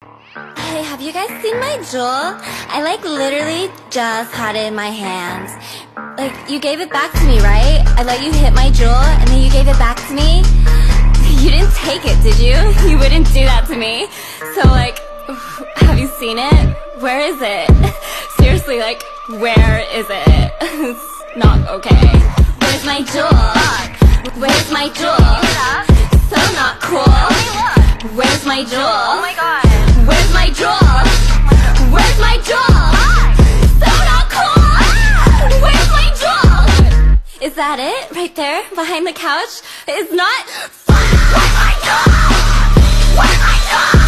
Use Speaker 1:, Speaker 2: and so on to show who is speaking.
Speaker 1: Hey, have you guys seen my jewel? I literally just had it in my hands. You gave it back to me, right? I let you hit my jewel and then you gave it back to me. You didn't take it, did you? You wouldn't do that to me. So have you seen it? Where is it? Seriously, where is it? It's not okay. Where's my jewel? Where's my jewel? So not cool. Where's my jewel?
Speaker 2: Oh my god.
Speaker 1: Where's my jewel? Where's my jewel? So not cool. Where's my jewel? Is that it? Right there? Behind the couch? It's not. Where's my jewel? Where's my jewel?